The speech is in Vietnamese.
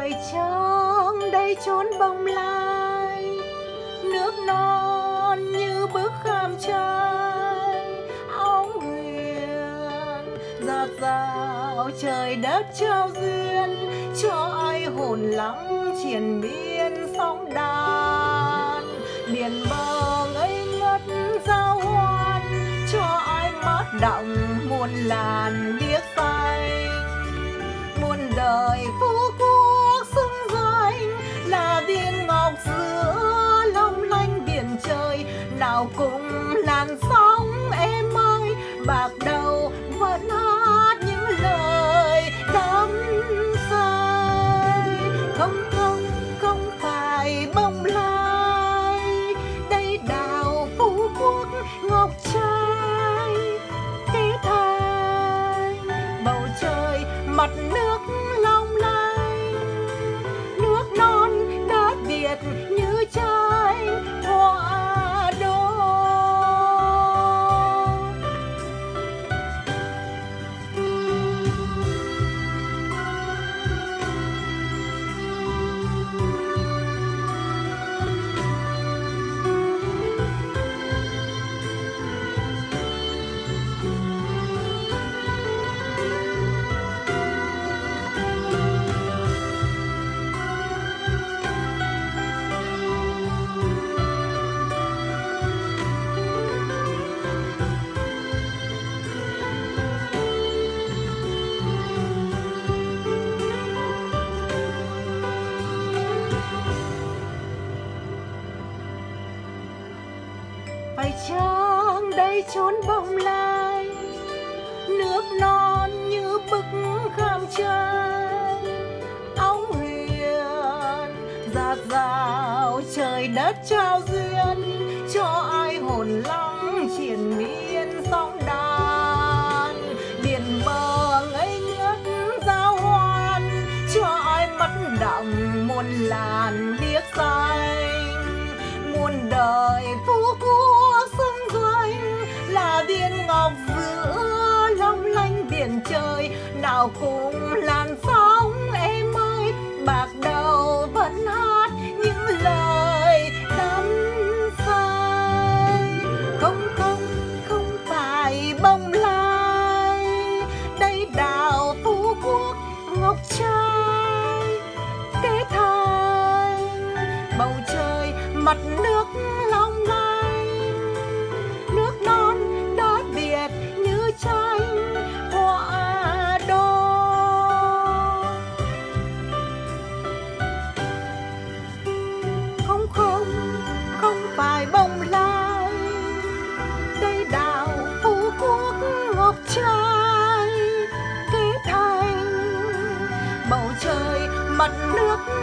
phải chăng đây chốn bồng lai, nước non như bức khảm trai, áo huyền dạt dào trời đất trao duyên cho ai hồn lắng triền miên sóng đàn. Biển bờ ngây ngất giao hoan cho ai mát đọng muôn làn biếc xanh. Muôn đời phú quốc xứng danh là viên ngọc giữa long lanh biển trời, nào cùng làn sóng em ơi bạc đầu vẫn hát những lời đắm say. Không không không phải bồng lai, đây đảo phú quốc ngọc trai kết thành bầu trời mặt nước long lanh, nước non đất Việt như tranh hoa đô. Phải chăng đây chốn bồng lai, nước non như bức khảm trai, áo huyền dạt dào trời đất trao duyên cho ai hồn lắng triền miên sóng đàn. Biển bờ ngây ngất giao hoan cho ai mắt đọng muôn làn biếc xanh. Muôn đời phú quốc xứng danh là viên ngọc giữa long lanh biển trời, nào cùng làn sóng em ơi bạc đầu vẫn hát những lời đắm say. Không không không phải bồng lai, đây đảo phú quốc ngọc trai kết thành bầu trời mặt nước long lanh, nước non đất Việt như tranh hoa đô. Không không không phải bồng lai, đây đảo phú quốc ngọc trai kết thành bầu trời mặt nước